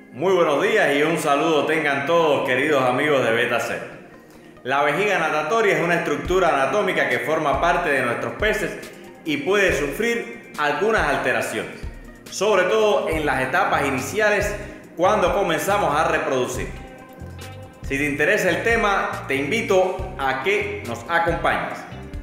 Muy buenos días y un saludo tengan todos, queridos amigos de Beta Cero. La vejiga natatoria es una estructura anatómica que forma parte de nuestros peces y puede sufrir algunas alteraciones, sobre todo en las etapas iniciales cuando comenzamos a reproducir. Si te interesa el tema, te invito a que nos acompañes.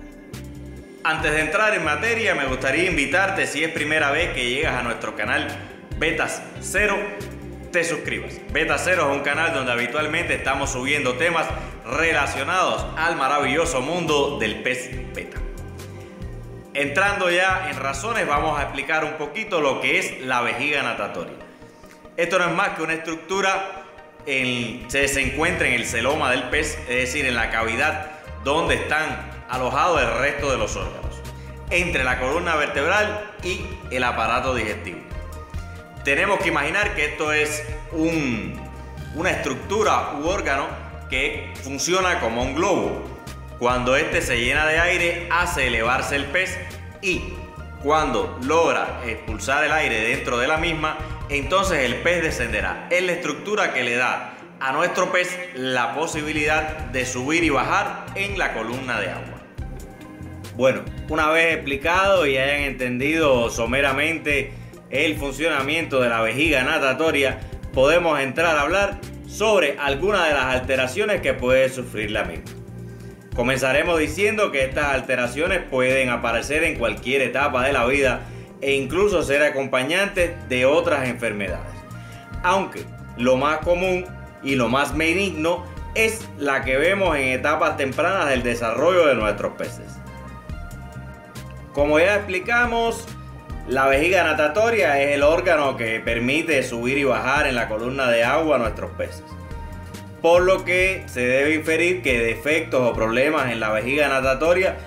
Antes de entrar en materia, me gustaría invitarte, si es primera vez que llegas a nuestro canal Beta Cero, te suscribas. Beta Cero es un canal donde habitualmente estamos subiendo temas relacionados al maravilloso mundo del pez beta. Entrando ya en razones, vamos a explicar un poquito lo que es la vejiga natatoria. Esto no es más que una estructura se encuentra en el celoma del pez, es decir, en la cavidad donde están alojados el resto de los órganos, entre la columna vertebral y el aparato digestivo. Tenemos que imaginar que esto es una estructura u órgano que funciona como un globo. Cuando este se llena de aire, hace elevarse el pez y cuando logra expulsar el aire dentro de la misma, entonces el pez descenderá. Es la estructura que le da a nuestro pez la posibilidad de subir y bajar en la columna de agua. Bueno, una vez explicado y hayan entendido someramente el funcionamiento de la vejiga natatoria, podemos entrar a hablar sobre algunas de las alteraciones que puede sufrir la misma. Comenzaremos diciendo que estas alteraciones pueden aparecer en cualquier etapa de la vida e incluso ser acompañantes de otras enfermedades, aunque lo más común y lo más benigno es la que vemos en etapas tempranas del desarrollo de nuestros peces. Como ya explicamos, la vejiga natatoria es el órgano que permite subir y bajar en la columna de agua a nuestros peces, por lo que se debe inferir que defectos o problemas en la vejiga natatoria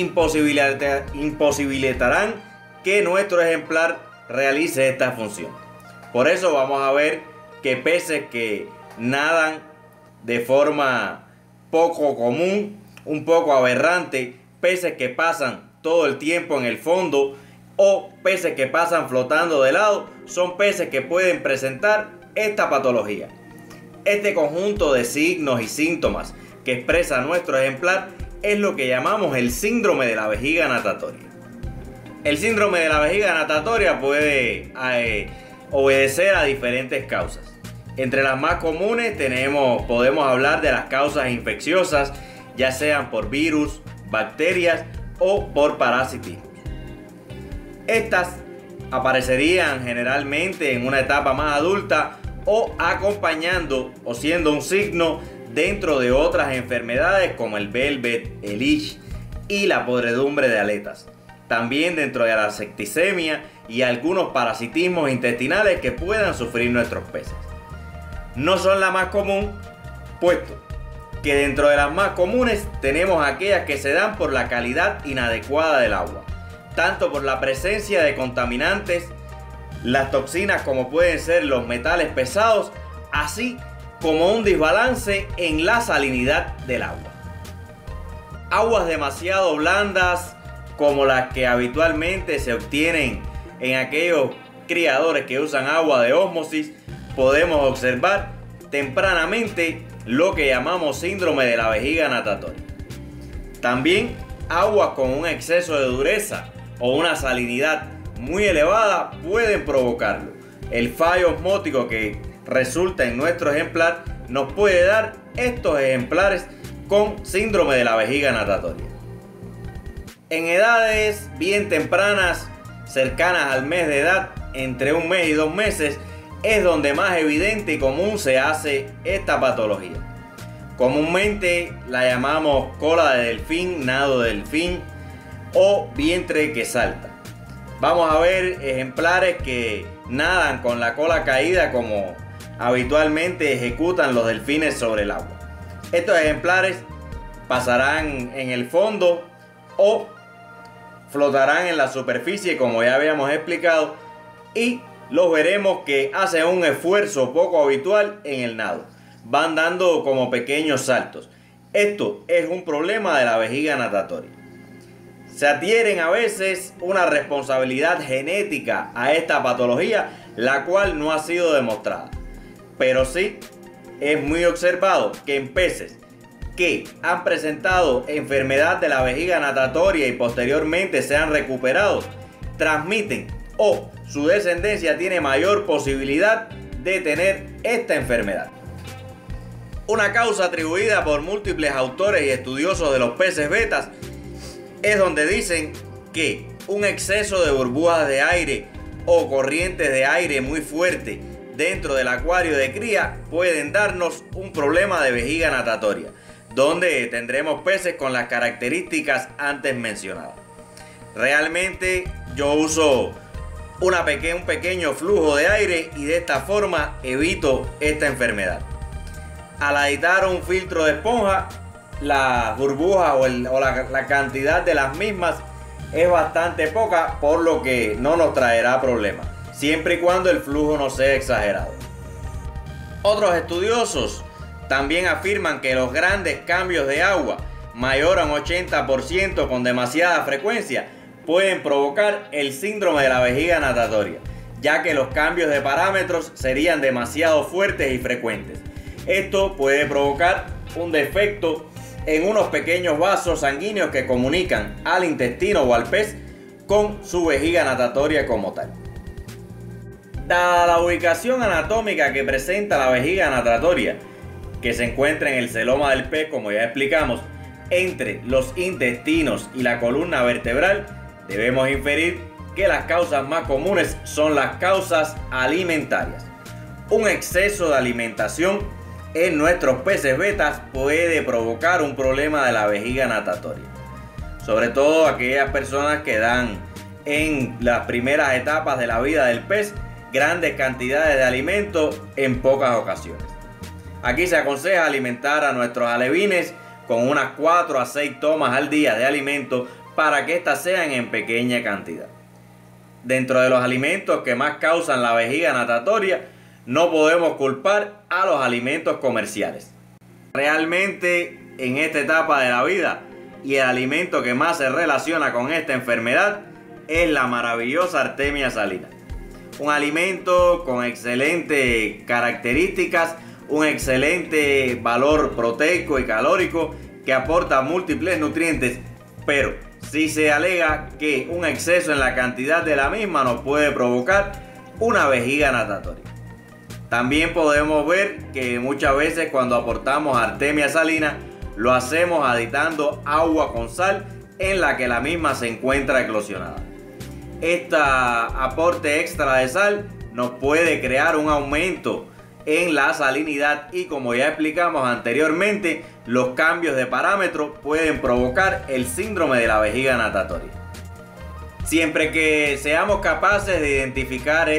imposibilitarán que nuestro ejemplar realice esta función. Por eso vamos a ver que peces que nadan de forma poco común, un poco aberrante, peces que pasan todo el tiempo en el fondo o peces que pasan flotando de lado, son peces que pueden presentar esta patología. Este conjunto de signos y síntomas que expresa nuestro ejemplar es lo que llamamos el síndrome de la vejiga natatoria. El síndrome de la vejiga natatoria puede obedecer a diferentes causas. Entre las más comunes podemos hablar de las causas infecciosas, ya sean por virus, bacterias o por parasitismo. Estas aparecerían generalmente en una etapa más adulta o acompañando o siendo un signo dentro de otras enfermedades como el velvet, el itch y la podredumbre de aletas. También dentro de la septicemia y algunos parasitismos intestinales que puedan sufrir nuestros peces. No son la más común, puesto que dentro de las más comunes tenemos aquellas que se dan por la calidad inadecuada del agua, tanto por la presencia de contaminantes, las toxinas como pueden ser los metales pesados, así como un desbalance en la salinidad del agua. Aguas demasiado blandas, como las que habitualmente se obtienen en aquellos criadores que usan agua de ósmosis, podemos observar tempranamente lo que llamamos síndrome de la vejiga natatoria. También aguas con un exceso de dureza o una salinidad muy elevada pueden provocarlo. El fallo osmótico que resulta en nuestro ejemplar nos puede dar estos ejemplares con síndrome de la vejiga natatoria. En edades bien tempranas, cercanas al mes de edad, entre 1 mes y 2 meses, es donde más evidente y común se hace esta patología. Comúnmente la llamamos cola de delfín, nado de delfín o vientre que salta. Vamos a ver ejemplares que nadan con la cola caída como habitualmente ejecutan los delfines sobre el agua. Estos ejemplares pasarán en el fondo o flotarán en la superficie, como ya habíamos explicado, y los veremos que hacen un esfuerzo poco habitual en el nado. Van dando como pequeños saltos. Esto es un problema de la vejiga natatoria. Se adhieren a veces una responsabilidad genética a esta patología, la cual no ha sido demostrada. pero sí es muy observado que en peces que han presentado enfermedad de la vejiga natatoria y posteriormente se han recuperado, transmiten o su descendencia tiene mayor posibilidad de tener esta enfermedad. Una causa atribuida por múltiples autores y estudiosos de los peces betas es donde dicen que un exceso de burbujas de aire o corrientes de aire muy fuerte dentro del acuario de cría pueden darnos un problema de vejiga natatoria, donde tendremos peces con las características antes mencionadas. Realmente yo uso un pequeño flujo de aire y de esta forma evito esta enfermedad. Al aditar un filtro de esponja, las burbujas o la cantidad de las mismas es bastante poca, por lo que no nos traerá problemas, siempre y cuando el flujo no sea exagerado. Otros estudiosos también afirman que los grandes cambios de agua, mayor a un 80% con demasiada frecuencia, pueden provocar el síndrome de la vejiga natatoria, ya que los cambios de parámetros serían demasiado fuertes y frecuentes. Esto puede provocar un defecto en unos pequeños vasos sanguíneos que comunican al intestino o al pez con su vejiga natatoria como tal. Dada la ubicación anatómica que presenta la vejiga natatoria, que se encuentra en el celoma del pez, como ya explicamos, entre los intestinos y la columna vertebral, debemos inferir que las causas más comunes son las causas alimentarias. Un exceso de alimentación en nuestros peces betas puede provocar un problema de la vejiga natatoria, sobre todo aquellas personas que dan en las primeras etapas de la vida del pez grandes cantidades de alimento en pocas ocasiones. Aquí se aconseja alimentar a nuestros alevines con unas 4 a 6 tomas al día de alimento para que éstas sean en pequeña cantidad. Dentro de los alimentos que más causan la vejiga natatoria, no podemos culpar a los alimentos comerciales. Realmente en esta etapa de la vida y el alimento que más se relaciona con esta enfermedad es la maravillosa Artemia salina. Un alimento con excelentes características, un excelente valor proteico y calórico que aporta múltiples nutrientes, pero si se alega que un exceso en la cantidad de la misma nos puede provocar una vejiga natatoria. También podemos ver que muchas veces cuando aportamos Artemia salina lo hacemos aditando agua con sal en la que la misma se encuentra eclosionada. Este aporte extra de sal nos puede crear un aumento en la salinidad y, como ya explicamos anteriormente, los cambios de parámetros pueden provocar el síndrome de la vejiga natatoria. Siempre que seamos capaces de identificar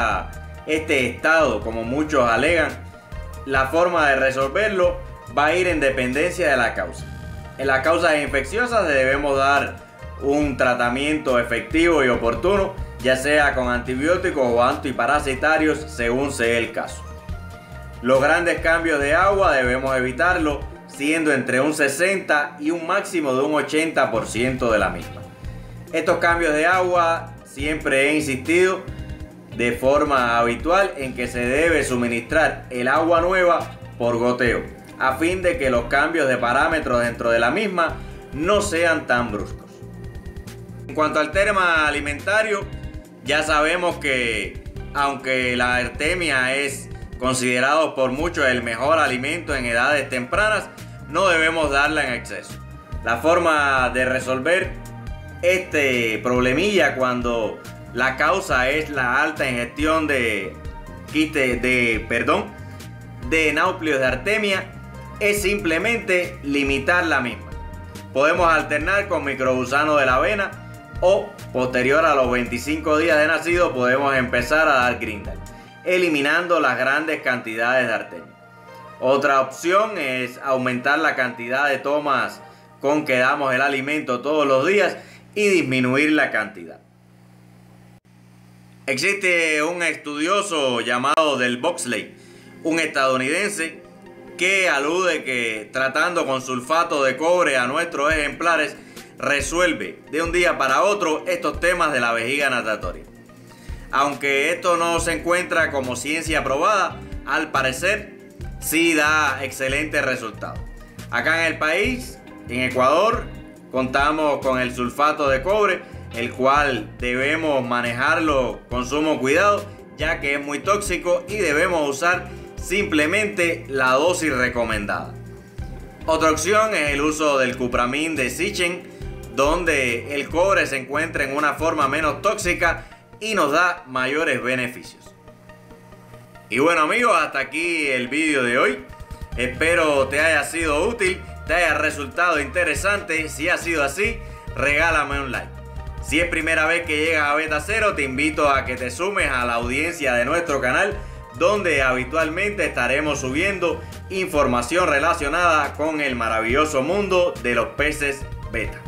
este estado, como muchos alegan, la forma de resolverlo va a ir en dependencia de la causa. En las causas infecciosas debemos dar un tratamiento efectivo y oportuno, ya sea con antibióticos o antiparasitarios según sea el caso. Los grandes cambios de agua debemos evitarlo, siendo entre un 60 y un máximo de un 80% de la misma. Estos cambios de agua siempre he insistido de forma habitual en que se debe suministrar el agua nueva por goteo, a fin de que los cambios de parámetros dentro de la misma no sean tan bruscos. En cuanto al tema alimentario, ya sabemos que aunque la artemia es considerado por muchos el mejor alimento en edades tempranas, no debemos darla en exceso. La forma de resolver este problemilla cuando la causa es la alta ingestión de náuplios de artemia es simplemente limitar la misma. Podemos alternar con microgusano de la avena o posterior a los 25 días de nacido podemos empezar a dar Grindal, eliminando las grandes cantidades de artemia. Otra opción es aumentar la cantidad de tomas con que damos el alimento todos los días y disminuir la cantidad. Existe un estudioso llamado Del Boxley, un estadounidense, que alude que tratando con sulfato de cobre a nuestros ejemplares resuelve de un día para otro estos temas de la vejiga natatoria. aunque esto no se encuentra como ciencia probada, al parecer sí da excelentes resultados. Acá en el país, en Ecuador, contamos con el sulfato de cobre, el cual debemos manejarlo con sumo cuidado, ya que es muy tóxico y debemos usar simplemente la dosis recomendada. Otra opción es el uso del cupramín de Sichen, donde el cobre se encuentra en una forma menos tóxica y nos da mayores beneficios. Y bueno amigos, hasta aquí el vídeo de hoy. Espero te haya sido útil, te haya resultado interesante. Si ha sido así, regálame un like. Si es primera vez que llegas a Beta Cero, te invito a que te sumes a la audiencia de nuestro canal, donde habitualmente estaremos subiendo información relacionada con el maravilloso mundo de los peces beta.